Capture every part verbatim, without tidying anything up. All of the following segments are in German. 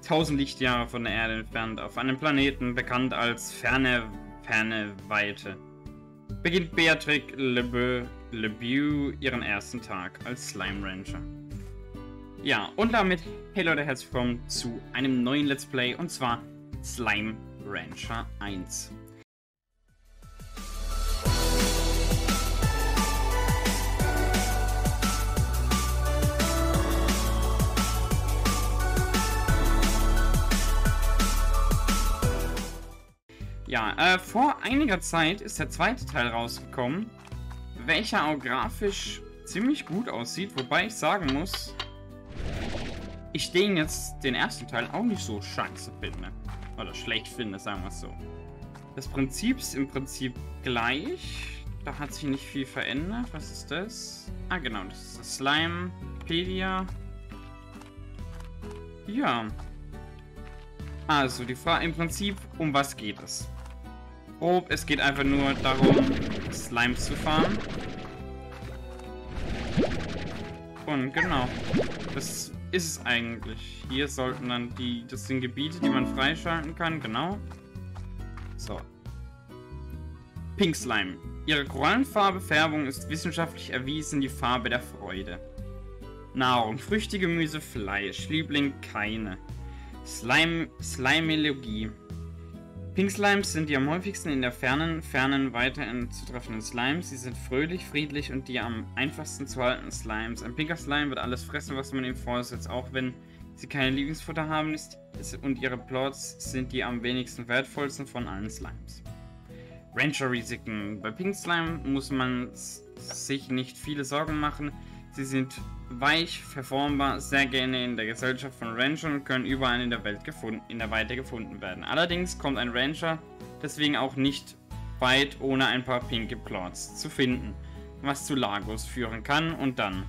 tausend Lichtjahre von der Erde entfernt, auf einem Planeten bekannt als ferne, ferne Weite, beginnt Beatrix LeBeau, LeBeau ihren ersten Tag als Slime Rancher. Ja, und damit hey Leute, herzlich willkommen zu einem neuen Let's Play, und zwar Slime Rancher eins. Ja, äh, vor einiger Zeit ist der zweite Teil rausgekommen, welcher auch grafisch ziemlich gut aussieht, wobei ich sagen muss, ich den jetzt den ersten Teil auch nicht so scheiße finde. Oder schlecht finde, sagen wir es so. Das Prinzip ist im Prinzip gleich. Da hat sich nicht viel verändert. Was ist das? Ah, genau, das ist das Slimepedia. Ja. Also, die Frage im Prinzip, um was geht es? Grob, es geht einfach nur darum, Slimes zu farmen. Und genau, das ist es eigentlich. Hier sollten dann die, das sind Gebiete, die man freischalten kann, genau. So. Pink Slime. Ihre Korallenfarbe Färbung ist wissenschaftlich erwiesen die Farbe der Freude. Nahrung, Früchte, Gemüse, Fleisch, Liebling keine. Slime, Slimeologie. Pink Slimes sind die am häufigsten in der fernen, fernen Weite anzutreffenden Slimes. Sie sind fröhlich, friedlich und die am einfachsten zu haltenden Slimes. Ein pinker Slime wird alles fressen, was man ihm vorsetzt, auch wenn sie keine Lieblingsfutter haben ist, und ihre Plots sind die am wenigsten wertvollsten von allen Slimes. Rancher-Risiken. Bei Pink Slime muss man sich nicht viele Sorgen machen. Sie sind weich, verformbar, sehr gerne in der Gesellschaft von Ranchern und können überall in der Welt gefunden, in der Weite gefunden werden. Allerdings kommt ein Rancher deswegen auch nicht weit, ohne ein paar pinke Plots zu finden, was zu Lagos führen kann. Und dann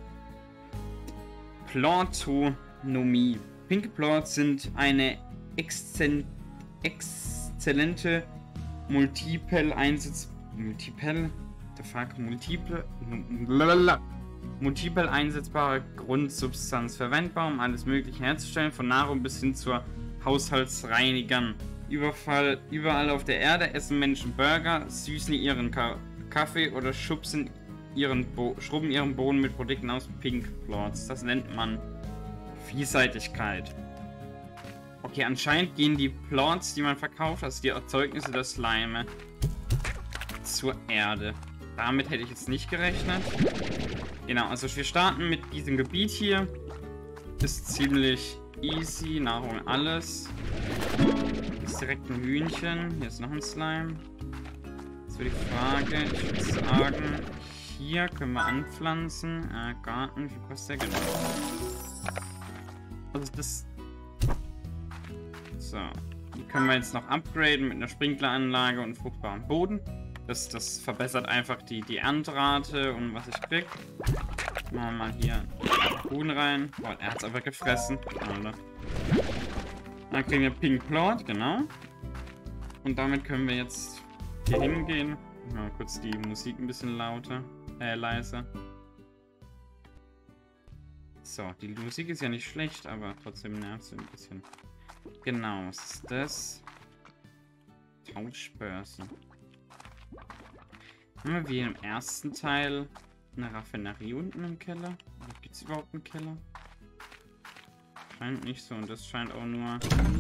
Plotonomie. Pinke Plots sind eine exzen exzellente Multiple Einsatz Multiple the fuck Multiple blablabla. Multiple einsetzbare Grundsubstanz verwendbar, um alles Mögliche herzustellen, von Nahrung bis hin zur Haushaltsreinigern. Überfall, überall auf der Erde essen Menschen Burger, süßen ihren Ka Kaffee oder schubsen ihren Bo schrubben ihren Boden mit Produkten aus Pink Plots. Das nennt man Vielseitigkeit. Okay, anscheinend gehen die Plots, die man verkauft, also die Erzeugnisse der Slime, zur Erde. Damit hätte ich jetzt nicht gerechnet. Genau, also wir starten mit diesem Gebiet hier. Ist ziemlich easy, Nahrung alles. Hier ist direkt ein Hühnchen. Hier ist noch ein Slime. So die Frage, ich würde sagen, hier können wir anpflanzen. Äh, Garten, wie kostet der genau? Also das... So, die können wir jetzt noch upgraden mit einer Sprinkleranlage und fruchtbarem Boden. Das, das verbessert einfach die, die Erntrate und was ich krieg. Machen wir mal hier Huhn rein. Boah, er hat es aber gefressen. Alter. Dann kriegen wir Pink Plot, genau. Und damit können wir jetzt hier hingehen. Mal kurz die Musik ein bisschen lauter, äh, leiser. So, die Musik ist ja nicht schlecht, aber trotzdem nervt sie ein bisschen. Genau, was ist das? Tauschbörse. Haben wir wie im ersten Teil eine Raffinerie unten im Keller? Gibt es überhaupt einen Keller? Scheint nicht so, und das scheint auch nur...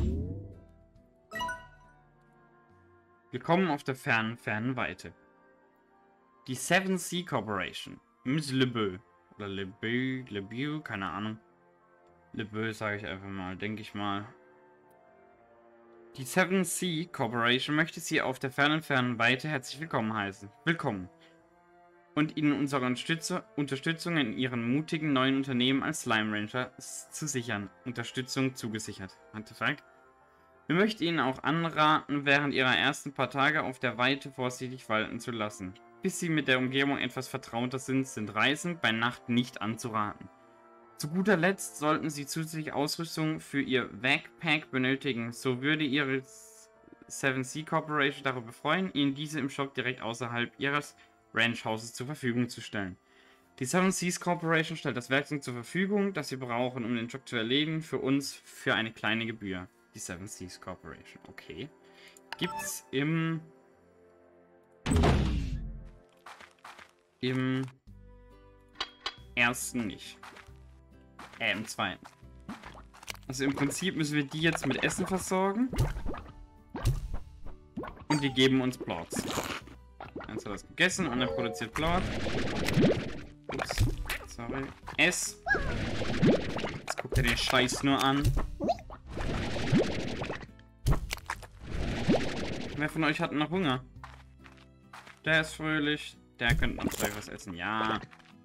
Willkommen auf der fernen, fernen Weite. Die Seven Sea Corporation. Miss LeBeau. Oder LeBeau, LeBeau, keine Ahnung. LeBeau sage ich einfach mal, denke ich mal. Die Seven Sea Corporation möchte Sie auf der fernen, fernen Weite herzlich willkommen heißen. Willkommen. Und Ihnen unsere Unterstützer, Unterstützung in Ihren mutigen neuen Unternehmen als Slime Rancher zu sichern. Unterstützung zugesichert. What the fuck? Wir möchten Ihnen auch anraten, während Ihrer ersten paar Tage auf der Weite vorsichtig walten zu lassen. Bis Sie mit der Umgebung etwas vertrauter sind, sind Reisen bei Nacht nicht anzuraten. Zu guter Letzt sollten Sie zusätzliche Ausrüstung für Ihr Backpack benötigen. So würde Ihre Seven Sea Corporation darüber freuen, Ihnen diese im Shop direkt außerhalb Ihres Ranchhauses zur Verfügung zu stellen. Die Seven Seas Corporation stellt das Werkzeug zur Verfügung, das wir brauchen, um den Job zu erledigen, für uns für eine kleine Gebühr. Die Seven Seas Corporation. Okay. Gibt's im... Im... ersten nicht. Äh, im zweiten. Also im Prinzip müssen wir die jetzt mit Essen versorgen. Und die geben uns Plots. Eins hat das gegessen und er produziert Plot. Ups, sorry. S. Jetzt guckt er den Scheiß nur an. Wer von euch hat noch Hunger? Der ist fröhlich. Der könnte noch gleich was essen. Ja.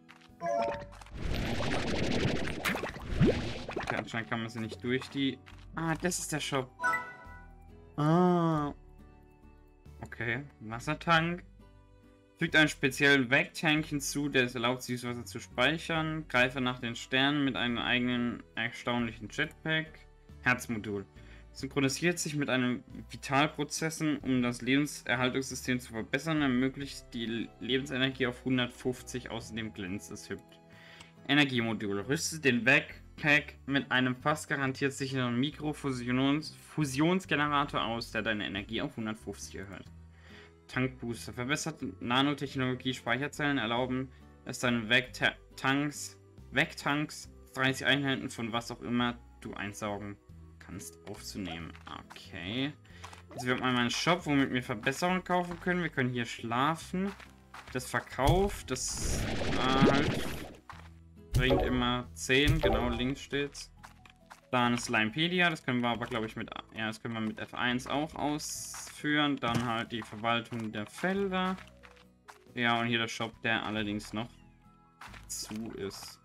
Okay, anscheinend kann man sie nicht durch die... Ah, das ist der Shop. Ah. Okay, Wassertank. Fügt einen speziellen Wegtank hinzu, der es erlaubt, Süßwasser zu speichern. Greife nach den Sternen mit einem eigenen erstaunlichen Jetpack. Herzmodul. Synchronisiert sich mit einem Vitalprozessen, um das Lebenserhaltungssystem zu verbessern. Ermöglicht die Lebensenergie auf hundertfünfzig, außerdem glänzt es hübsch. Energiemodul. Rüstet den Backpack mit einem fast garantiert sicheren Mikrofusionsgenerator aus, der deine Energie auf hundertfünfzig erhöht. Tankbooster. Verbesserte Nanotechnologie Speicherzellen erlauben es deinen Vegtanks, Vegtanks dreißig Einheiten von was auch immer du einsaugen kannst aufzunehmen. Okay. Also wir haben einmal einen Shop, womit wir Verbesserungen kaufen können. Wir können hier schlafen. Das verkauft. Das äh, halt bringt immer zehn. Genau, links steht's. Dann Slimepedia. Das können wir aber, glaube ich, mit, ja, das können wir mit F eins auch ausführen. Dann halt die Verwaltung der Felder. Ja, und hier der Shop, der allerdings noch zu ist.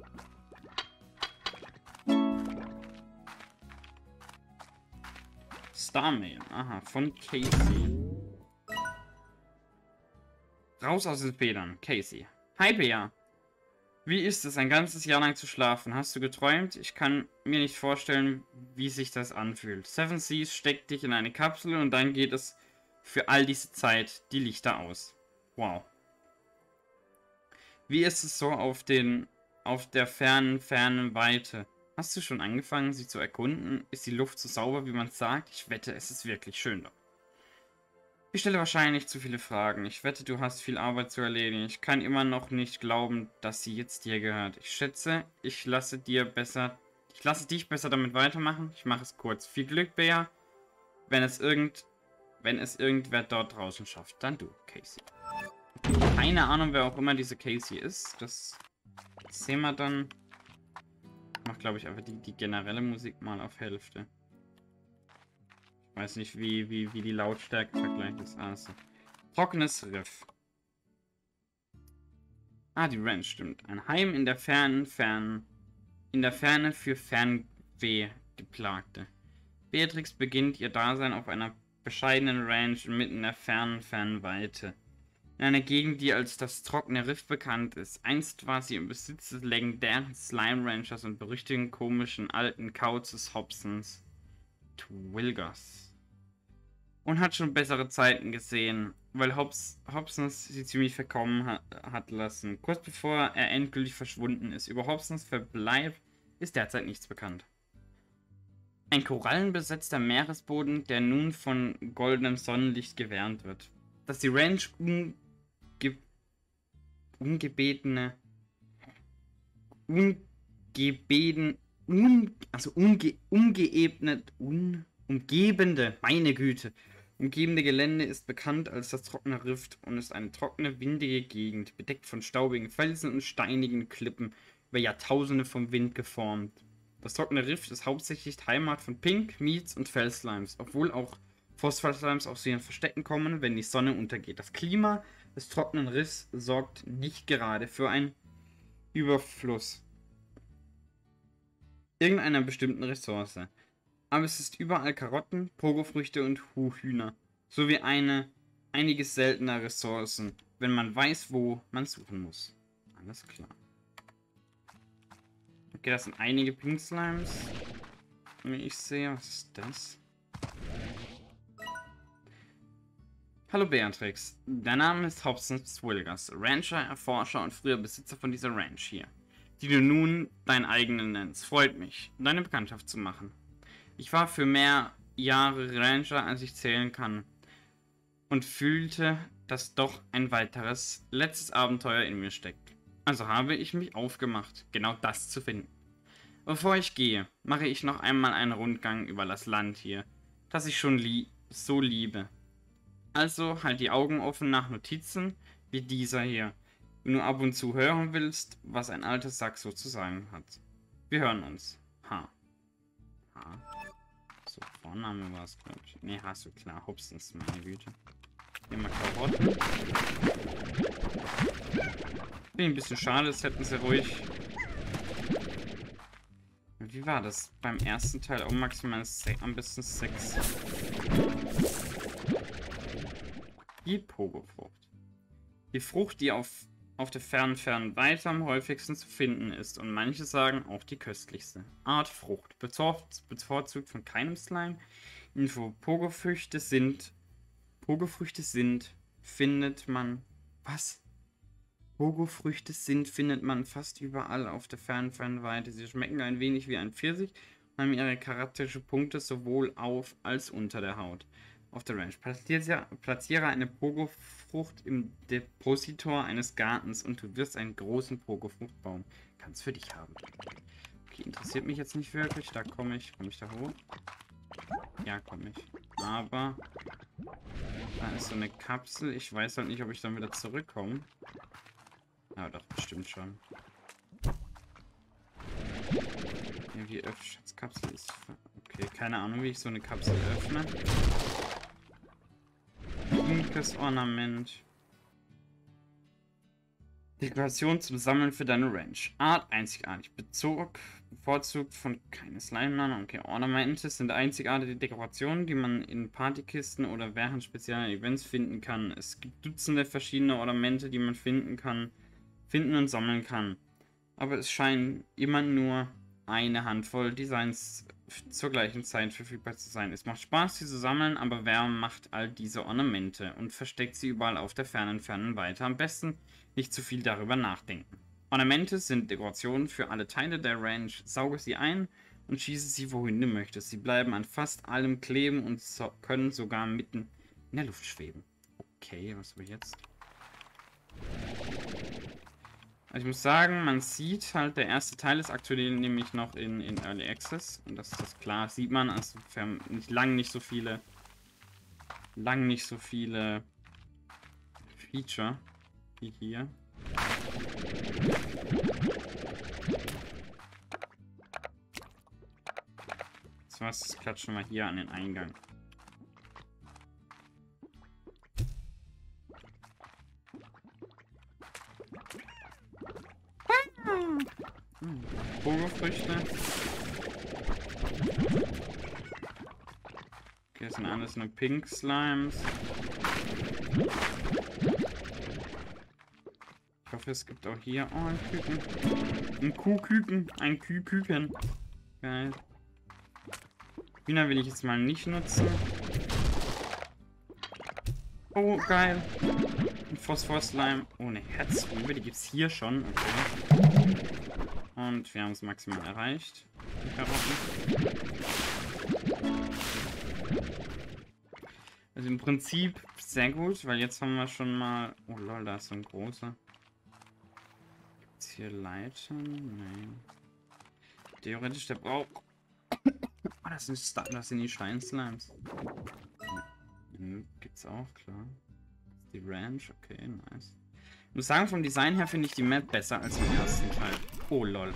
Starmail. Aha, von Casey. Raus aus den Federn. Casey. Hi, Bea. Wie ist es, ein ganzes Jahr lang zu schlafen? Hast du geträumt? Ich kann mir nicht vorstellen, wie sich das anfühlt. Seven Seas steckt dich in eine Kapsel und dann geht es für all diese Zeit die Lichter aus. Wow. Wie ist es so auf den, auf der fernen, fernen Weite? Hast du schon angefangen, sie zu erkunden? Ist die Luft so sauber, wie man sagt? Ich wette, es ist wirklich schön dort. Ich stelle wahrscheinlich zu viele Fragen. Ich wette, du hast viel Arbeit zu erledigen. Ich kann immer noch nicht glauben, dass sie jetzt dir gehört. Ich schätze, ich lasse dir besser... Ich lasse dich besser damit weitermachen. Ich mache es kurz. Viel Glück, Bea. Wenn es irgend... Wenn es irgendwer dort draußen schafft, dann du, Casey. Keine Ahnung, wer auch immer diese Casey ist. Das sehen wir dann... Ich mache, glaube ich, einfach die, die generelle Musik mal auf Hälfte. Ich weiß nicht, wie, wie, wie die Lautstärke vergleicht ist. Also. Trockenes Riff. Ah, die Ranch, stimmt. Ein Heim in der fernen, fernen, in der Ferne für Fernweh-Geplagte. Beatrix beginnt ihr Dasein auf einer bescheidenen Ranch mitten in der fernen, fernen Weite. In einer Gegend, die als das trockene Riff bekannt ist. Einst war sie im Besitz des legendären Slime Ranchers und berüchtigten komischen alten Kauzes Hobsons Twilgers. Und hat schon bessere Zeiten gesehen, weil Hobbs, Hobsons sie ziemlich verkommen hat, hat lassen. Kurz bevor er endgültig verschwunden ist. Über Hobsons Verbleib ist derzeit nichts bekannt. Ein korallenbesetzter Meeresboden, der nun von goldenem Sonnenlicht gewärmt wird. Dass die Ranch unge ungebetene ungebeten un also unge ungeebnet un umgebende meine Güte umgebende Gelände ist bekannt als das trockene Rift und ist eine trockene windige Gegend bedeckt von staubigen Felsen und steinigen Klippen über Jahrtausende vom Wind geformt. Das trockene Rift ist hauptsächlich Heimat von Pink, Meats und Felsslimes, obwohl auch Phosphorslimes aus ihren Verstecken kommen, wenn die Sonne untergeht. Das Klima des trockenen Riffs sorgt nicht gerade für einen Überfluss irgendeiner bestimmten Ressource. Aber es ist überall Karotten, Pogofrüchte und Huhhühner, sowie eine, einige seltene Ressourcen, wenn man weiß, wo man suchen muss. Alles klar. Okay, das sind einige Pink Slimes, wie ich sehe. Was ist das? Hallo Beatrix, dein Name ist Hobson Zwilgers, Rancher, Erforscher und früher Besitzer von dieser Ranch hier, die du nun dein eigenen nennst. Freut mich, deine Bekanntschaft zu machen. Ich war für mehr Jahre Rancher, als ich zählen kann, und fühlte, dass doch ein weiteres, letztes Abenteuer in mir steckt. Also habe ich mich aufgemacht, genau das zu finden. Bevor ich gehe, mache ich noch einmal einen Rundgang über das Land hier, das ich schon lie- so liebe. Also halt die Augen offen nach Notizen wie dieser hier, wenn du ab und zu hören willst, was ein alter Sack so zu sagen hat. Wir hören uns. H. H. So, Vorname war es, glaube ich. Ne, hast du klar. Hobsons, meine Güte. Hier mal Karotten. Finde ich ein bisschen schade, das hätten sie ruhig. Wie war das? Beim ersten Teil auch maximal am besten sechs. Die Pogofrucht. Die Frucht, die auf, auf der fernen, fernen Weite am häufigsten zu finden ist und manche sagen auch die köstlichste Art Frucht. Bevorzugt von keinem Slime. Info: Pogofrüchte sind. Pogofrüchte sind, findet man. Was? Pogofrüchte sind, findet man fast überall auf der fernen, fernen Weite. Sie schmecken ein wenig wie ein Pfirsich und haben ihre charakteristischen Punkte sowohl auf als unter der Haut. Auf der Ranch. Platziere eine Pogofrucht im Depositor eines Gartens und du wirst einen großen Pogofruchtbaum. Kannst für dich haben. Okay, interessiert mich jetzt nicht wirklich. Da komme ich. Komme ich da hoch? Ja, komme ich. Aber da ist so eine Kapsel. Ich weiß halt nicht, ob ich dann wieder zurückkomme. Ja, doch, bestimmt schon. Ja, wie öffne Schatzkapsel ist. Okay, keine Ahnung, wie ich so eine Kapsel öffne. Pinkes Ornament. Dekoration zum Sammeln für deine Ranch. Art einzigartig. Bezug bevorzugt von keine Slime. Okay, Ornamente sind einzigartige Dekorationen, die man in Partykisten oder während spezieller Events finden kann. Es gibt Dutzende verschiedene Ornamente, die man finden kann, finden und sammeln kann. Aber es scheinen immer nur eine Handvoll Designs zur gleichen Zeit verfügbar zu sein. Es macht Spaß, sie zu sammeln, aber wer macht all diese Ornamente und versteckt sie überall auf der fernen, fernen Weite? Am besten nicht zu viel darüber nachdenken. Ornamente sind Dekorationen für alle Teile der Ranch. Sauge sie ein und schieße sie, wohin du möchtest. Sie bleiben an fast allem kleben und so können sogar mitten in der Luft schweben. Okay, was habe ich jetzt? Also ich muss sagen, man sieht halt, der erste Teil ist aktuell nämlich noch in, in Early Access. Und das ist das klar, sieht man, also wir haben nicht, lang nicht so viele, lang nicht so viele Feature wie hier. So was klatschen wir hier an den Eingang. Hm. Pogofrüchte. Okay, das sind alles nur Pink Slimes. Ich hoffe, es gibt auch hier. Oh, ein Küken. Ein Kuhküken. Ein Kühküken. Geil. Hühner will ich jetzt mal nicht nutzen. Oh, geil. Ein Phosphor-Slime. Oh, eine Herzrübe. Die gibt es hier schon. Okay. Und wir haben es maximal erreicht. Die Karotten. Also im Prinzip sehr gut, weil jetzt haben wir schon mal... Oh lol, da ist so ein großer. Gibt es hier Leitern? Nein. Theoretisch der Brauch... Oh, das sind, das sind die Steinslimes. Ja, gibt's auch, klar. Die Ranch, okay, nice. Ich muss sagen, vom Design her finde ich die Map besser als im ersten Teil. Oh, lol.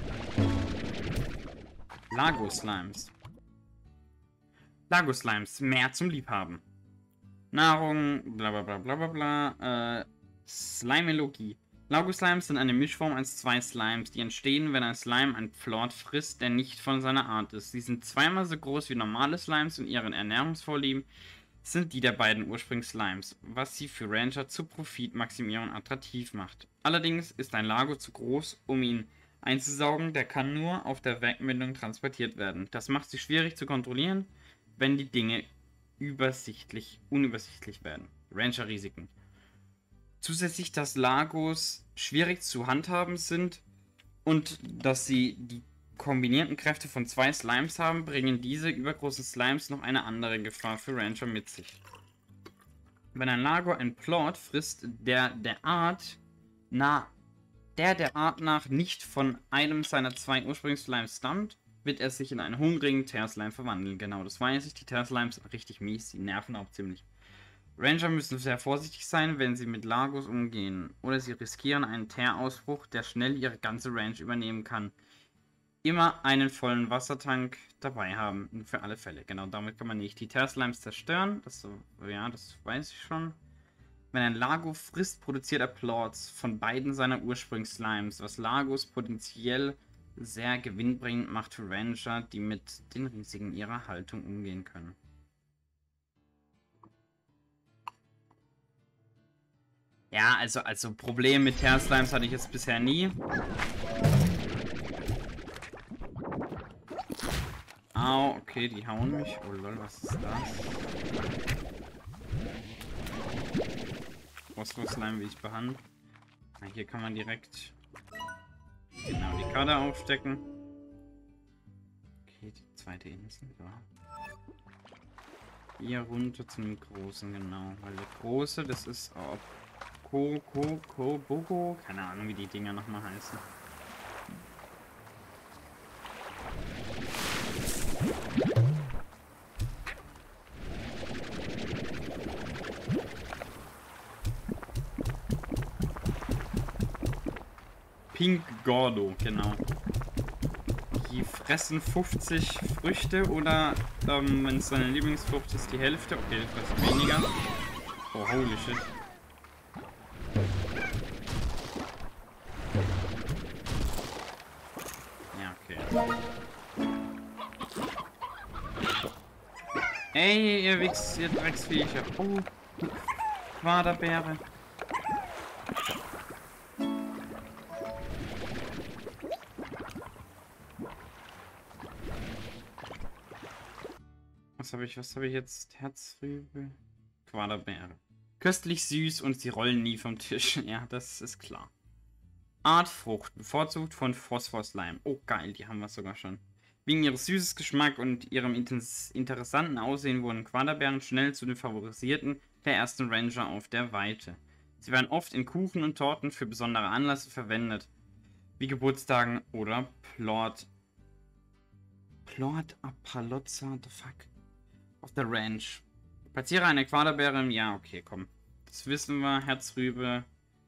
Lago-Slimes. Lago-Slimes, mehr zum Liebhaben. Nahrung, bla bla bla bla bla bla. Äh, Slimeologie. Lago-Slimes sind eine Mischform aus zwei Slimes, die entstehen, wenn ein Slime ein Pflort frisst, der nicht von seiner Art ist. Sie sind zweimal so groß wie normale Slimes und ihren Ernährungsvorlieben sind die der beiden Ursprungs-Slimes, was sie für Rancher zur Profitmaximierung attraktiv macht. Allerdings ist ein Lago zu groß, um ihn einzusaugen, der kann nur auf der Wegmündung transportiert werden. Das macht sie schwierig zu kontrollieren, wenn die Dinge übersichtlich, unübersichtlich werden. Rancher-Risiken. Zusätzlich, dass Lagos schwierig zu handhaben sind und dass sie die kombinierten Kräfte von zwei Slimes haben, bringen diese übergroßen Slimes noch eine andere Gefahr für Rancher mit sich. Wenn ein Lago ein Plort frisst, der der Art na, der der Art nach nicht von einem seiner zwei Ursprungs-Slimes stammt, wird er sich in einen hungrigen Tear-Slime verwandeln. Genau, das weiß ich. Die Tear-Slimes sind richtig mies, die nerven auch ziemlich. Ranger müssen sehr vorsichtig sein, wenn sie mit Lagos umgehen. Oder sie riskieren einen Tear-Ausbruch, der schnell ihre ganze Range übernehmen kann. Immer einen vollen Wassertank dabei haben, für alle Fälle. Genau, damit kann man nicht die Tear-Slimes zerstören. Das, ja, das weiß ich schon. Wenn ein Lago frisst, produziert er Plorts von beiden seiner Ursprungs-Slimes, was Lagos potenziell sehr gewinnbringend macht für Rancher, die mit den Risiken ihrer Haltung umgehen können. Ja, also, also Problem mit Tear-Slimes hatte ich jetzt bisher nie. Au, okay, die hauen mich. Oh lol, was ist das? Phosphor-Slime will ich behandeln. Na, hier kann man direkt genau die Karte aufstecken. Okay, die zweite Insel. So. Hier runter zum großen, genau. Weil der große, das ist oh, Ko, Ko, Ko, Boko. Keine Ahnung, wie die Dinger nochmal heißen. Pink Gordo, genau. Die fressen fünfzig Früchte oder ähm, wenn es seine Lieblingsfrucht ist, die Hälfte. Okay, die fressen weniger. Oh, holy shit. Ja, okay. Ey, ihr Wichs, ihr Drecksviecher. Oh, Quaderbeere. Was habe ich, was habe ich jetzt? Herzrübe, Quaderbeere. Köstlich süß und sie rollen nie vom Tisch. Ja, das ist klar. Artfrucht, bevorzugt von Phosphor-Slime. Oh geil, die haben wir sogar schon. Wegen ihres süßen Geschmack und ihrem interessanten Aussehen wurden Quaderbeeren schnell zu den favorisierten der ersten Ranger auf der Weite. Sie werden oft in Kuchen und Torten für besondere Anlässe verwendet, wie Geburtstagen oder Plort. Plort Apalozza, the fuck? Auf der Ranch. Platziere eine Quaderbeere. Ja, okay, komm. Das wissen wir. Herzrübe.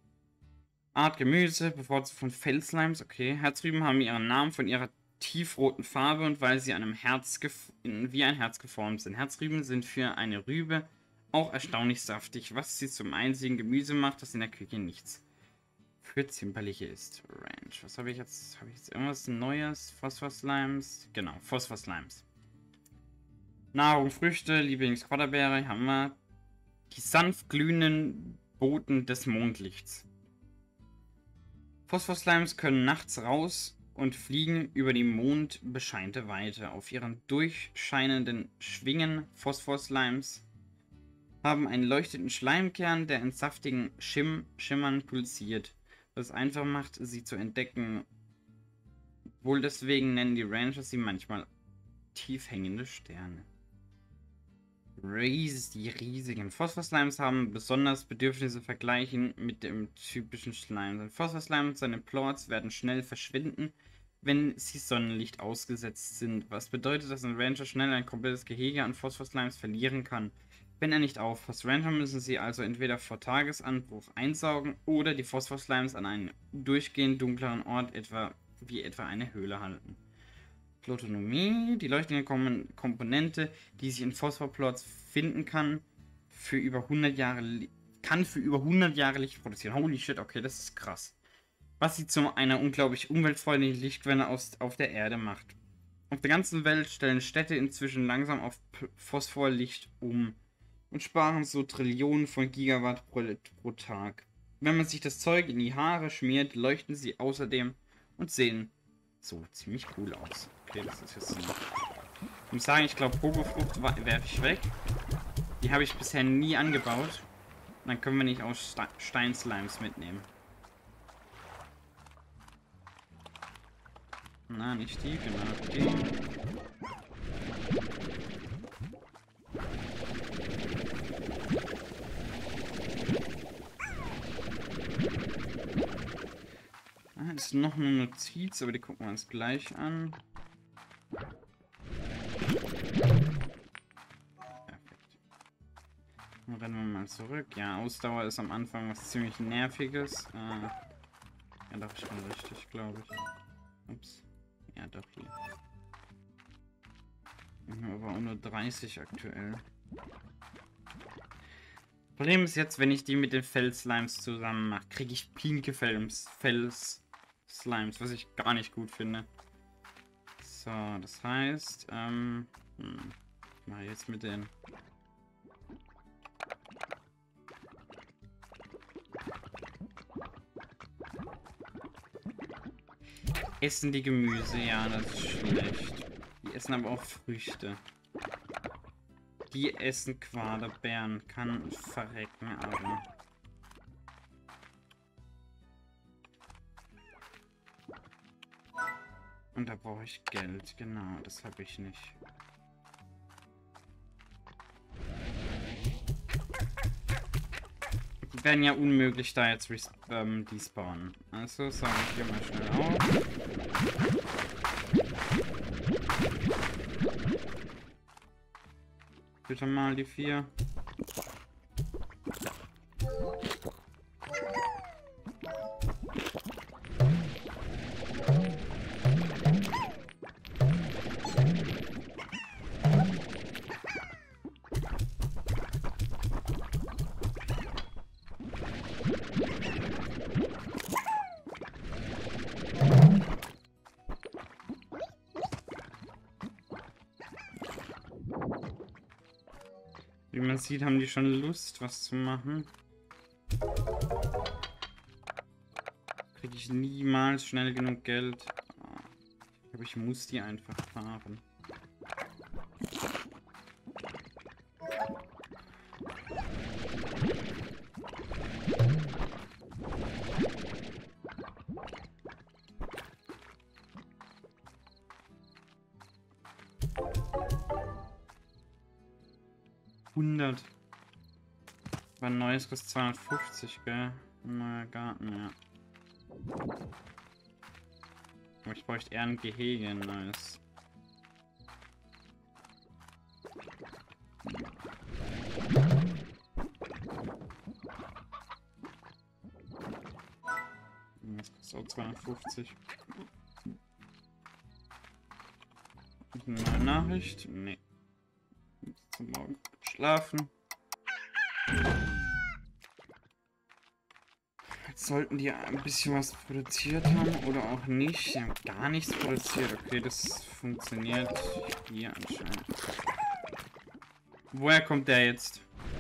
Art Gemüse, bevorzugt von Feldslimes. Okay. Herzrüben haben ihren Namen von ihrer tiefroten Farbe und weil sie einem Herz wie ein Herz geformt sind. Herzrüben sind für eine Rübe auch erstaunlich saftig, was sie zum einzigen Gemüse macht, das in der Küche nichts für Zimperliche ist. Ranch. Was habe ich jetzt? Habe ich jetzt irgendwas Neues? Phosphor-Slimes? Genau, Phosphor-Slimes. Nahrung, Früchte, Lieblingsquaderbeere haben wir. Die sanft glühenden Boten des Mondlichts. Phosphor-Slimes können nachts raus und fliegen über die mondbescheinte Weite. Auf ihren durchscheinenden Schwingen Phosphor-Slimes haben einen leuchtenden Schleimkern, der in saftigen Schim Schimmern pulsiert, was es einfach macht, sie zu entdecken. Wohl deswegen nennen die Rancher sie manchmal tief hängende Sterne. Ries, die riesigen Phosphor-Slimes haben besonders Bedürfnisse vergleichen mit dem typischen Slime. Phosphor-Slime und seine Plorts werden schnell verschwinden, wenn sie Sonnenlicht ausgesetzt sind, was bedeutet, dass ein Ranger schnell ein komplettes Gehege an Phosphor-Slimes verlieren kann, wenn er nicht aufpasst. Ranger müssen sie also entweder vor Tagesanbruch einsaugen oder die Phosphor-Slimes an einen durchgehend dunkleren Ort, etwa wie etwa eine Höhle, halten. Plotonomie, die leuchtende Kom Komponente, die sich in Phosphorplorts finden kann, für über hundert Jahre kann für über hundert Jahre Licht produzieren. Holy shit, okay, das ist krass. Was sie zu einer unglaublich umweltfreundlichen Lichtquelle aus, auf der Erde macht. Auf der ganzen Welt stellen Städte inzwischen langsam auf Phosphorlicht um und sparen so Trillionen von Gigawatt pro, pro Tag. Wenn man sich das Zeug in die Haare schmiert, leuchten sie außerdem und sehen so ziemlich cool aus. Okay, das ist jetzt so. Ich muss sagen, ich glaube, Pogofrucht werfe ich weg. Die habe ich bisher nie angebaut. Dann können wir nicht auch Ste Steinslimes mitnehmen. Na, nicht die, genau die. Ah, ist noch eine Notiz, aber die gucken wir uns gleich an. Dann rennen wir mal zurück. Ja, Ausdauer ist am Anfang was ziemlich Nerviges. Äh, ja, doch schon richtig, glaube ich. Ups. Ja, doch hier. Wir haben aber auch nur dreißig aktuell. Problem ist jetzt, wenn ich die mit den Fels-Slimes zusammen mache, kriege ich pinke Fels-Slimes, was ich gar nicht gut finde. So, das heißt, ähm, hm, ich mache jetzt mit den essen die Gemüse, ja, das ist schlecht. Die essen aber auch Früchte. Die essen Quaderbeeren, kann verrecken, aber... Und da brauche ich Geld, genau, das habe ich nicht. Die werden ja unmöglich da jetzt ähm, despawnen. Also sage ich hier mal schnell auf. Bitte mal die vier. Wie man sieht, haben die schon Lust, was zu machen. Kriege ich niemals schnell genug Geld. Ich glaube, ich muss die einfach fahren. hundert. Aber ein neues kostet zweihundertfünfzig, gell? Ein neuer Garten, ja. Aber ich bräuchte eher ein Gehege, ein neues. Das kostet auch zweihundertfünfzig. Eine neue Nachricht? Nee. Zum Morgen schlafen. Jetzt sollten die ein bisschen was produziert haben oder auch nicht. Die haben gar nichts produziert. Okay, das funktioniert hier anscheinend. Woher kommt der jetzt?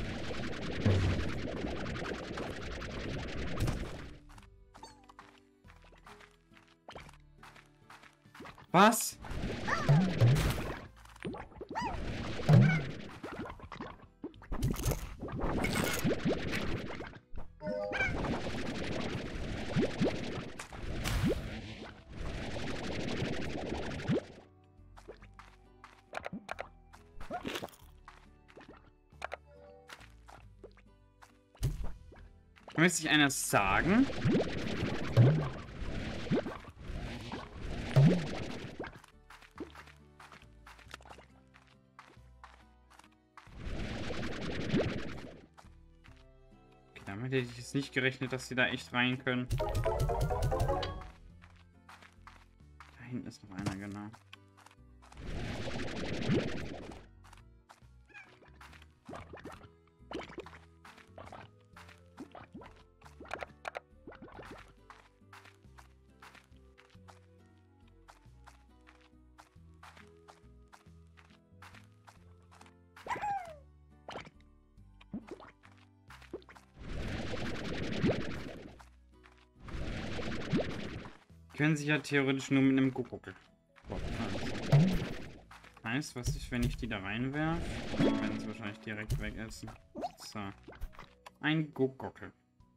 Was? Möchte sich einer sagen? Okay, damit hätte ich jetzt nicht gerechnet, dass sie da echt rein können. Da hinten ist noch einer, genau. Können sich ja theoretisch nur mit einem Guckuckel. Heißt, was ist, wenn ich die da reinwerfe? Dann werden sie wahrscheinlich direkt wegessen. So. Ein Gurgockel.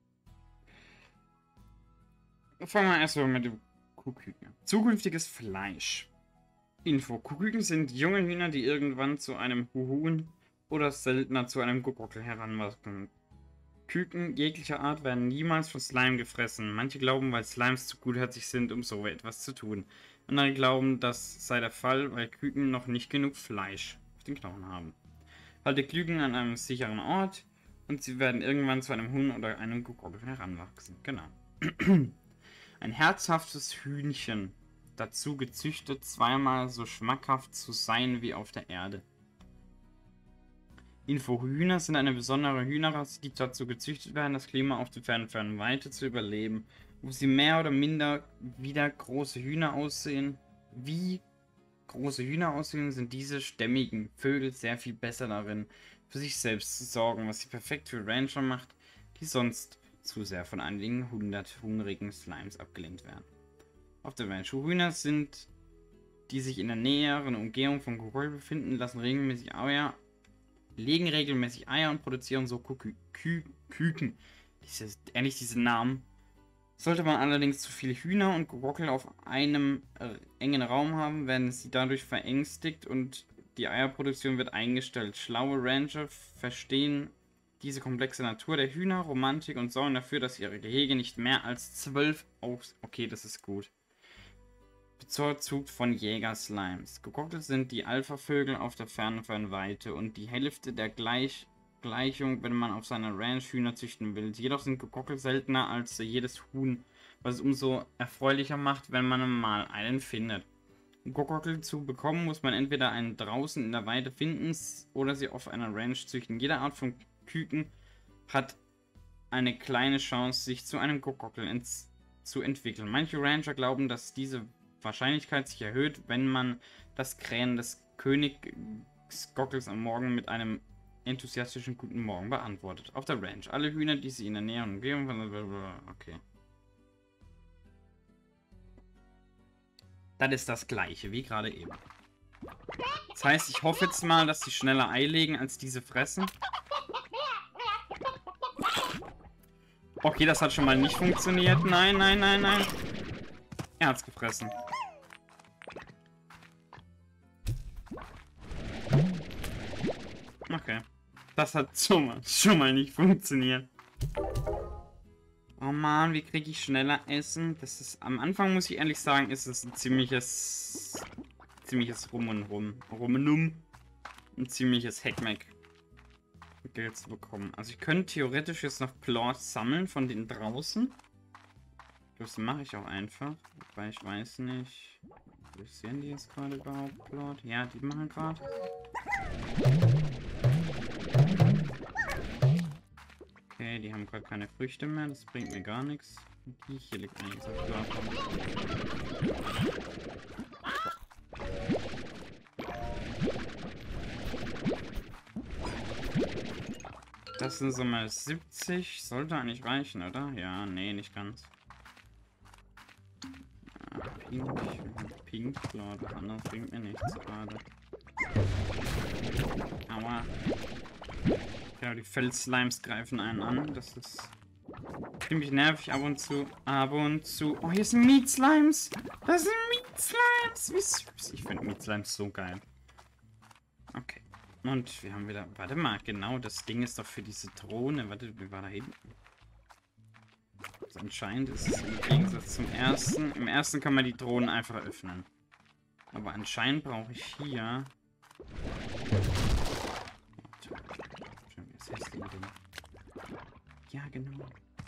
Fangen wir erstmal mit dem Kuhküken. Zukünftiges Fleisch. Info. Kuhküken sind junge Hühner, die irgendwann zu einem Huhn oder seltener zu einem Gurgockel heranwachsen. Küken jeglicher Art werden niemals von Slime gefressen. Manche glauben, weil Slimes zu gutherzig sind, um so etwas zu tun. Andere glauben, das sei der Fall, weil Küken noch nicht genug Fleisch auf den Knochen haben. Halte Küken an einem sicheren Ort und sie werden irgendwann zu einem Huhn oder einem Gurgockel heranwachsen. Genau. Ein herzhaftes Hühnchen, dazu gezüchtet, zweimal so schmackhaft zu sein wie auf der Erde. Info: Hühner sind eine besondere Hühnerrasse, die dazu gezüchtet werden, das Klima auf der fernen Weite zu überleben, wo sie mehr oder minder wieder große Hühner aussehen. Wie große Hühner aussehen, sind diese stämmigen Vögel sehr viel besser darin, für sich selbst zu sorgen, was sie perfekt für Rancher macht, die sonst zu sehr von einigen hundert hungrigen Slimes abgelehnt werden. Auf der Ranch Hühner sind, die sich in der näheren Umgebung von Gurgockel befinden, lassen regelmäßig Eier legen regelmäßig Eier und produzieren so Kü Kü Küken. Diese, ehrlich, diese Namen. Sollte man allerdings zu viele Hühner und Gurgockel auf einem äh, engen Raum haben, werden sie dadurch verängstigt und die Eierproduktion wird eingestellt. Schlaue Rancher verstehen diese komplexe Natur der Hühner, Romantik und sorgen dafür, dass ihre Gehege nicht mehr als zwölf auf... Okay, das ist gut. Bevorzugt von Jäger-Slimes. Gurgockel sind die Alpha-Vögel auf der fernen Weite und die Hälfte der Gleich Gleichung, wenn man auf seiner Ranch Hühner züchten will. Jedoch sind Gurgockel seltener als jedes Huhn, was es umso erfreulicher macht, wenn man mal einen findet. Um Gurgockel zu bekommen, muss man entweder einen draußen in der Weide finden oder sie auf einer Ranch züchten. Jede Art von Küken hat eine kleine Chance, sich zu einem Gurgockel ents zu entwickeln. Manche Rancher glauben, dass diese Wahrscheinlichkeit sich erhöht, wenn man das Krähen des Königsgockels am Morgen mit einem enthusiastischen Guten Morgen beantwortet. Auf der Ranch. Alle Hühner, die sie in der näheren Umgebung von... Okay. Das ist das gleiche, wie gerade eben. Das heißt, ich hoffe jetzt mal, dass sie schneller Ei legen, als diese fressen. Okay, das hat schon mal nicht funktioniert. Nein, nein, nein, nein. Er hat's gefressen. Okay. Das hat schon mal, schon mal nicht funktioniert. Oh man, wie kriege ich schneller Essen? Das ist, am Anfang muss ich ehrlich sagen, ist es ein ziemliches, ziemliches Rum und Rum, Rumenum. Ein ziemliches Heckmeck, Geld zu bekommen. Also ich könnte theoretisch jetzt noch Plot sammeln von den draußen. Das mache ich auch einfach. Wobei ich weiß nicht. Sehen die jetzt gerade überhaupt Plot? Ja, die machen gerade. Okay, die haben gerade keine Früchte mehr. Das bringt mir gar nichts. Die hier liegt eigentlich auf Plot. Das sind so mal siebzig. Sollte eigentlich reichen, oder? Ja, nee, nicht ganz. Ah, Pink. Pink, Plot. Das andere bringt mir nichts gerade. Aua. Ja, die Felsslimes greifen einen an. Das ist ziemlich nervig ab und zu. Ab und zu. Oh, hier sind Meat Slimes. Das sind Meat Slimes. Wie süß. Ich finde Meat Slimes so geil. Okay. Und wir haben wieder... Warte mal, genau. Das Ding ist doch für diese Drohne. Warte, wie war da hinten? Also anscheinend ist es im Gegensatz zum ersten. Im ersten kann man die Drohnen einfach öffnen. Aber anscheinend brauche ich hier... Was heißt die denn? Ja, genau.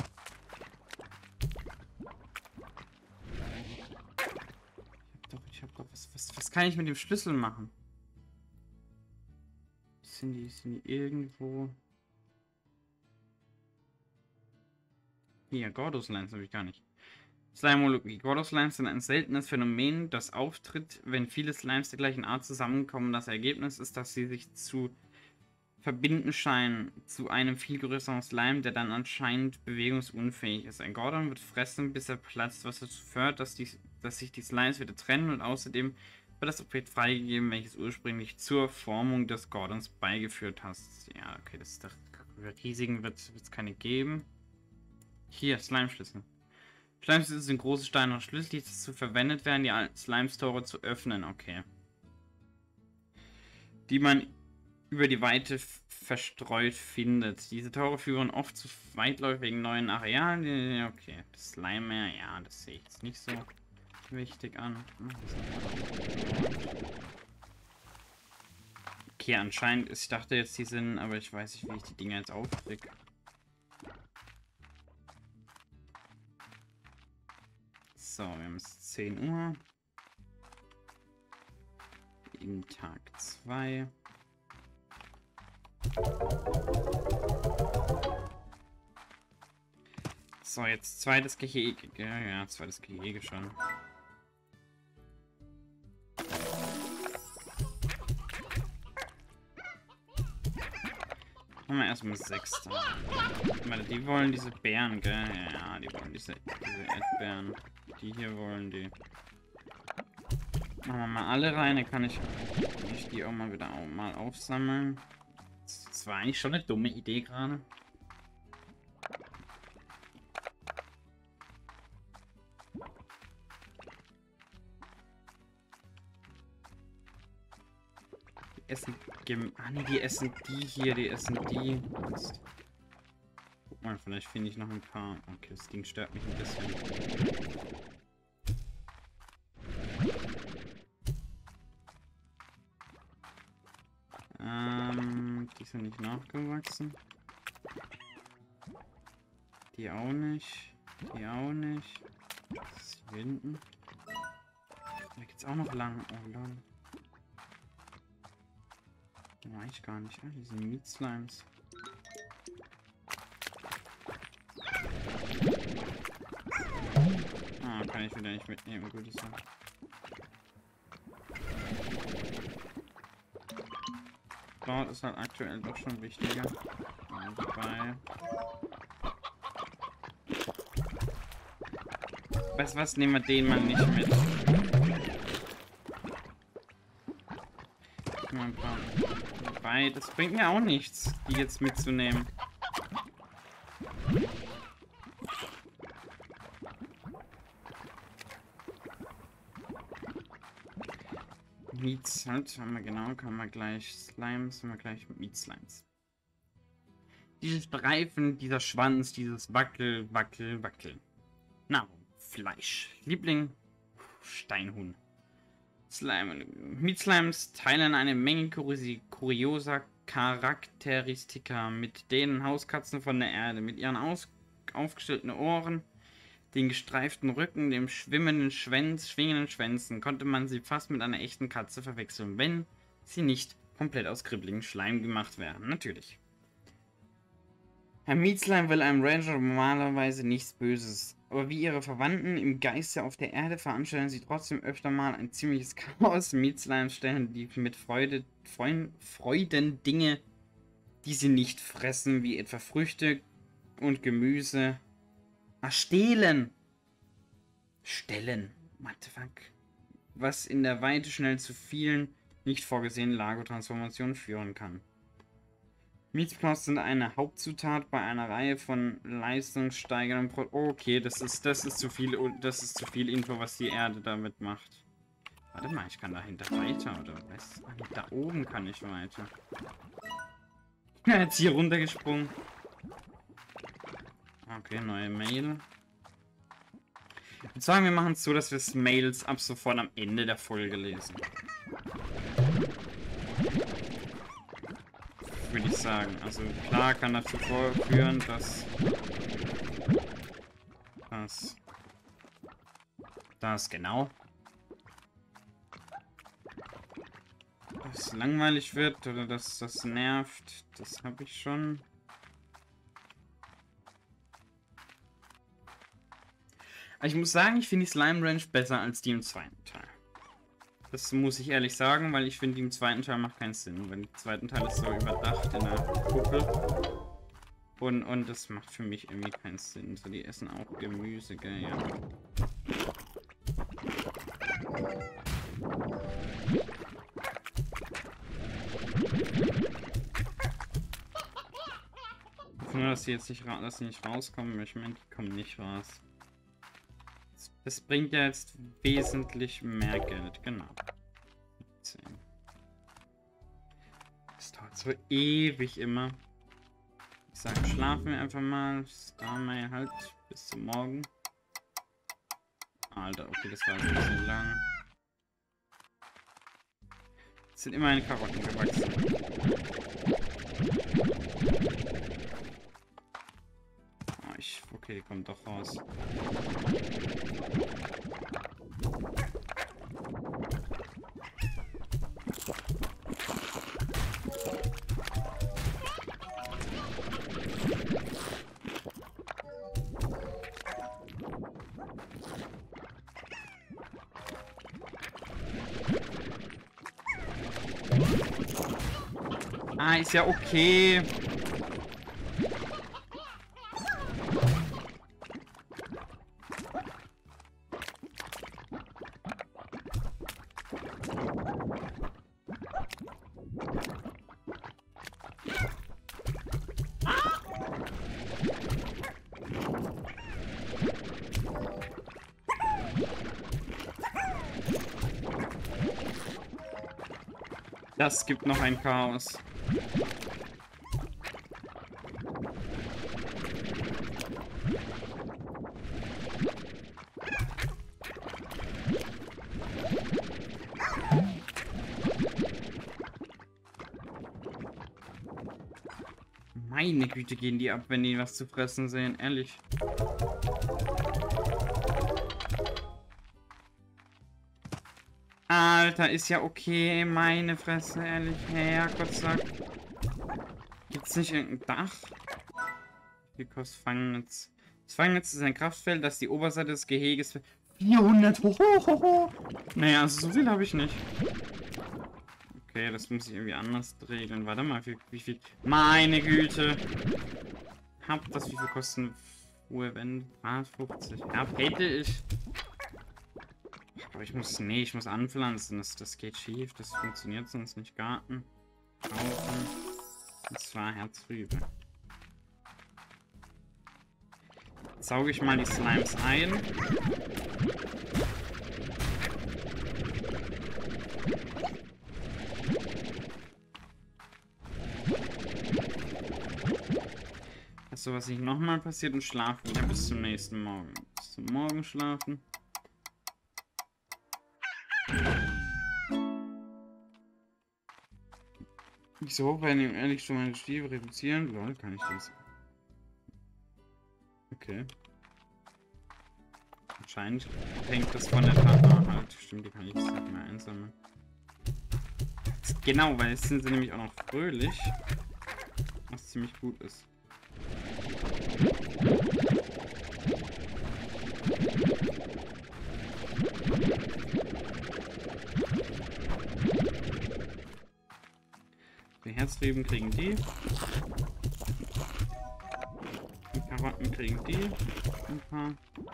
Ich hab doch, ich hab doch, was, was, was kann ich mit dem Schlüssel machen? Sind die, sind die irgendwo? Hier, Gordo-Slimes habe ich gar nicht. Slimologie. Gordo-Slimes sind ein seltenes Phänomen, das auftritt, wenn viele Slimes der gleichen Art zusammenkommen. Das Ergebnis ist, dass sie sich zu verbinden scheinen zu einem viel größeren Slime, der dann anscheinend bewegungsunfähig ist. Ein Gordon wird fressen, bis er platzt, was dazu führt, dass, die, dass sich die Slimes wieder trennen und außerdem wird das Objekt freigegeben, welches ursprünglich zur Formung des Gordons beigeführt hat. Ja, okay, das ist doch Über riesigen wird es keine geben. Hier, Slime-Schlüssel. Slime-Schlüssel sind große steinerne Schlüssel, die dazu verwendet werden, die Slime-Tore zu öffnen. Okay. Die man über die Weite verstreut findet. Diese Tore führen oft zu weitläufigen neuen Arealen. Okay, das Slime, ja, das sehe ich jetzt nicht so wichtig an. Okay, anscheinend ist, ich dachte jetzt, die sind, aber ich weiß nicht, wie ich die Dinger jetzt aufkriege. So, wir haben es zehn Uhr. In Tag zwei. So, jetzt zweites Gehege. Ja, ja, zweites Gehege schon. Machen wir erstmal sechs da. Warte, die wollen diese Beeren, gell? Ja, die wollen diese, diese Erdbeeren. Die hier wollen die. Machen wir mal alle rein, dann kann ich, kann ich die auch mal wieder auch mal aufsammeln. Das war eigentlich schon eine dumme Idee gerade. Die essen... Ah ne, die essen die hier, die essen die. Guck mal, vielleicht finde ich noch ein paar. Okay, das Ding stört mich ein bisschen. Ähm, die sind nicht nachgewachsen. Die auch nicht. Die auch nicht. Das ist hier hinten. Da geht's auch noch lang. Oh lol. Oh, eigentlich gar nicht. Ah, die sind Meat Slimes. Ah, kann ich wieder nicht mitnehmen. Gut, ist ja. Dort ist halt aktuell doch schon wichtiger. Dabei. Weißt was, nehmen wir den mal nicht mit. Mal ein paar dabei. Das bringt mir auch nichts, die jetzt mitzunehmen. Meats, halt, haben wir genau, kann man gleich Slimes, haben wir gleich Meat Slimes. Dieses Streifen, dieser Schwanz, dieses Wackel, Wackel, Wackel. Nahrung, Fleisch. Liebling, Steinhuhn. Slime. Meat Slimes teilen eine Menge kuriosi kurioser Charakteristika mit den Hauskatzen von der Erde, mit ihren aus aufgestellten Ohren, den gestreiften Rücken, dem schwimmenden Schwänz, schwingenden Schwänzen, konnte man sie fast mit einer echten Katze verwechseln, wenn sie nicht komplett aus kribbeligen Schleim gemacht wären. Natürlich. Herr Meat Slime will einem Ranger normalerweise nichts Böses, aber wie ihre Verwandten im Geiste auf der Erde veranstalten sie trotzdem öfter mal ein ziemliches Chaos. Meat Slimes stellen die mit Freude, Freuden, Freuden Dinge, die sie nicht fressen, wie etwa Früchte und Gemüse. Ah, stehlen! Stellen. What the fuck? Was in der Weite schnell zu vielen nicht vorgesehenen Lagertransformationen führen kann. Meatplots sind eine Hauptzutat bei einer Reihe von leistungssteigernden Pro oh, okay, das ist das ist zu viel das ist zu viel Info, was die Erde damit macht. Warte mal, ich kann dahinter weiter oder was? Ah, da oben kann ich weiter. Ich bin jetzt hier runtergesprungen. Okay, neue Mail. Und sagen wir machen es so, dass wir es Mails ab sofort am Ende der Folge lesen. Würde ich sagen. Also klar kann dazu führen, dass das das genau dass langweilig wird oder dass das nervt. Das habe ich schon. Ich muss sagen, ich finde die Slime Ranch besser als die im zweiten Teil. Das muss ich ehrlich sagen, weil ich finde, die im zweiten Teil macht keinen Sinn. Weil im zweiten Teil ist so überdacht in der Kuppel. Und, und das macht für mich irgendwie keinen Sinn. So, die essen auch Gemüse, gell, ja. nur, dass sie jetzt nicht, ra dass sie nicht rauskommen. Ich meine, die kommen nicht raus. Das, das bringt ja jetzt wesentlich mehr Geld. Genau. zehn. Das dauert so ewig immer. Ich sage, schlafen wir einfach mal. Starmay halt bis zum Morgen. Alter, okay, das war jetzt ein bisschen lang. Es sind immerhin Karotten gewachsen. Oh, ich, okay, die kommen doch raus. Ah, ist ja okay. Das gibt noch ein Chaos. Meine Güte, gehen die ab, wenn die was zu fressen sehen. Ehrlich. Alter, ist ja okay. Meine Fresse, ehrlich. Herrgott sagt. Gibt's nicht irgendein Dach? Wie kostet Fangnetz? Das Fangnetz ist ein Kraftfeld, das die Oberseite des Geheges... vierhundert! Hohoho. Naja, also so viel habe ich nicht. Okay, das muss ich irgendwie anders regeln. Warte mal, wie, wie viel... Meine Güte! Hab das, wie viel kosten hohe Wände? dreihundertfünfzig. Ja, hätte ich... Aber ich muss... Nee, ich muss anpflanzen. Das, das geht schief. Das funktioniert sonst nicht. Garten. Kaufen. Und zwar Herzrübe. Sauge ich mal die Slimes ein. So, was nicht nochmal passiert und schlafen wieder bis zum nächsten Morgen. Bis zum Morgen schlafen. Nicht so hoch, wenn ich ehrlich schon meine Stiefel reduzieren. Lol, kann ich das? Okay. Anscheinend hängt das von der Tata halt. Stimmt, die kann ich jetzt nicht mehr einsammeln. Genau, weil jetzt sind sie nämlich auch noch fröhlich. Was ziemlich gut ist. Die Herzreben kriegen die. Die Karotten kriegen die. Ein paar.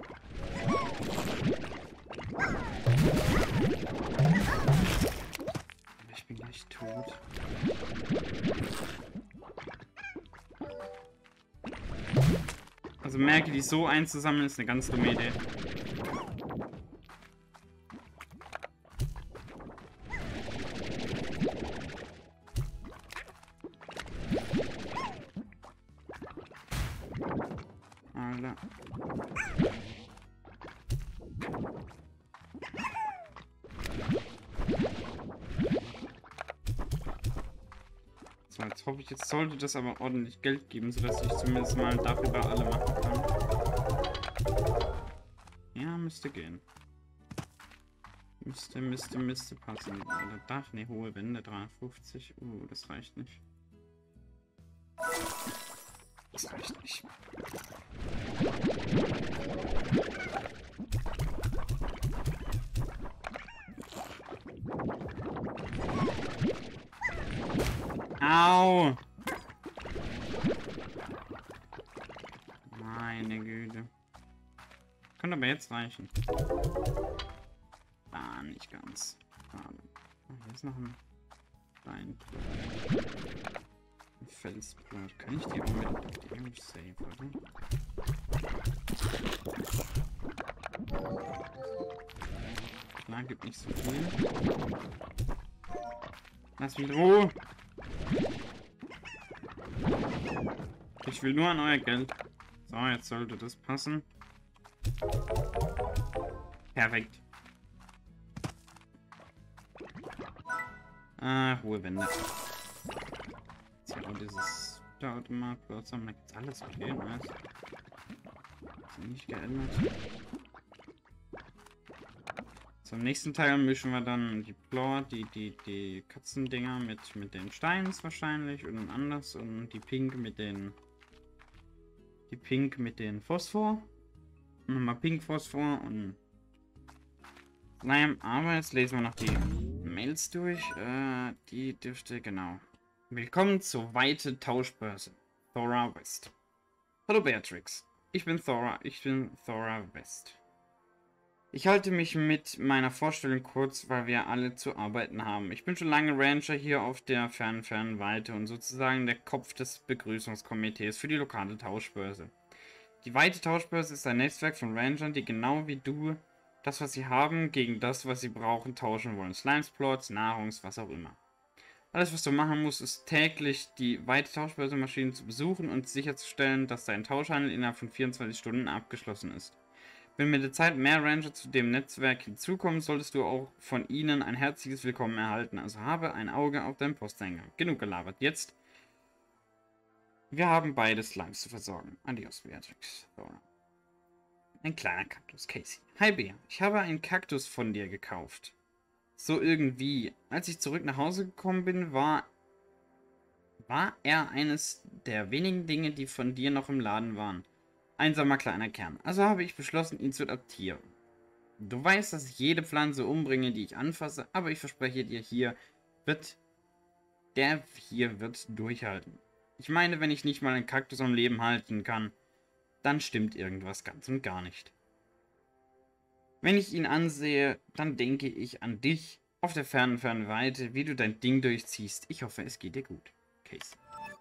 Ich bin gleich tot. Also merke, die so einzusammeln ist eine ganz dumme Idee. Alter. So, jetzt hoffe ich, jetzt sollte das aber ordentlich Geld geben, sodass ich zumindest mal darüber alle machen kann. Ja, müsste gehen. Müsste, müsste, müsste passen. Oder Dach, ne, hohe Wände, dreihundertfünfzig. Uh, das reicht nicht. Das reicht nicht. Au! Meine Güte. Könnte aber jetzt reichen. Ah, nicht ganz. Schade. Oh, hier ist noch ein Stein. Ein Felsblock. Gut, kann ich die unbedingt auf die Image save, oder? Klar, gibt nicht so viel. Lass mich in Ruhe! Ich will nur an euer Geld. So, jetzt sollte das passen. Perfekt. Ah, hohe Wände. Jetzt hier auch dieses Automat, da gibt's alles okay, nice. Ist nicht geändert. Zum nächsten Teil mischen wir dann die Floor, die, die, die Katzendinger mit, mit den Steins wahrscheinlich und anders und die Pink mit den die Pink mit den Phosphor. Nochmal Pink Phosphor und Slime, aber jetzt lesen wir noch die Mails durch. Äh, die dürfte, genau. Willkommen zur Weite Tauschbörse. Thora West. Hallo Beatrix. Ich bin Thora, ich bin Thora West. Ich halte mich mit meiner Vorstellung kurz, weil wir alle zu arbeiten haben. Ich bin schon lange Rancher hier auf der fernen, fernen Weite und sozusagen der Kopf des Begrüßungskomitees für die lokale Tauschbörse. Die Weite Tauschbörse ist ein Netzwerk von Ranchern, die genau wie du das, was sie haben, gegen das, was sie brauchen, tauschen wollen. Slimes, Plots, Nahrungs, was auch immer. Alles, was du machen musst, ist täglich die Weite Tauschbörse-Maschinen zu besuchen und sicherzustellen, dass dein Tauschhandel innerhalb von vierundzwanzig Stunden abgeschlossen ist. Wenn mit der Zeit mehr Ranger zu dem Netzwerk hinzukommen, solltest du auch von ihnen ein herzliches Willkommen erhalten. Also habe ein Auge auf deinen Posteingang. Genug gelabert. Jetzt. Wir haben beide Slimes zu versorgen. Adios, Beatrix. So. Ein kleiner Kaktus, Casey. Hi, Bea. Ich habe einen Kaktus von dir gekauft. So irgendwie. Als ich zurück nach Hause gekommen bin, war, war er eines der wenigen Dinge, die von dir noch im Laden waren. Einsamer kleiner Kern. Also habe ich beschlossen, ihn zu adoptieren. Du weißt, dass ich jede Pflanze umbringe, die ich anfasse, aber ich verspreche dir, hier wird... Der hier wird durchhalten. Ich meine, wenn ich nicht mal einen Kaktus am Leben halten kann, dann stimmt irgendwas ganz und gar nicht. Wenn ich ihn ansehe, dann denke ich an dich auf der fernen, fernen Weite, wie du dein Ding durchziehst. Ich hoffe, es geht dir gut. Case.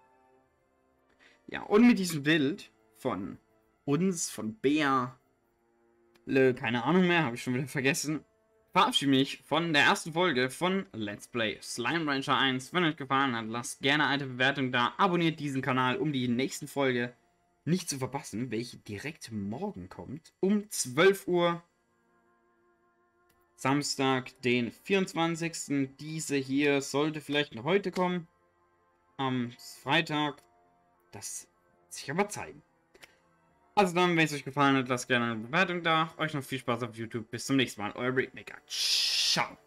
Ja, und mit diesem Bild von... uns, von Bea, keine Ahnung mehr, habe ich schon wieder vergessen, verabschiede mich von der ersten Folge von Let's Play Slime Rancher eins. Wenn euch gefallen hat, lasst gerne eine Bewertung da, abonniert diesen Kanal, um die nächste Folge nicht zu verpassen, welche direkt morgen kommt, um zwölf Uhr, Samstag, den vierundzwanzigsten Diese hier sollte vielleicht noch heute kommen, am Freitag, das wird sich aber zeigen. Also dann, wenn es euch gefallen hat, lasst gerne eine Bewertung da. Euch noch viel Spaß auf YouTube. Bis zum nächsten Mal. Euer Breakmaker. Ciao.